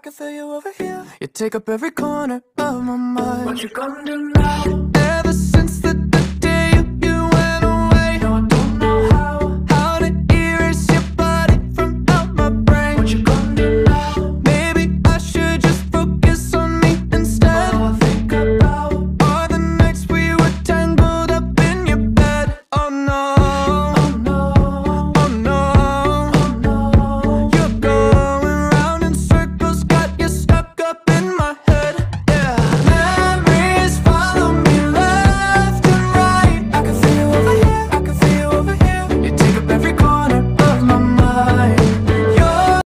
can feel you over here. You take up every corner of my mind. What you gonna do now?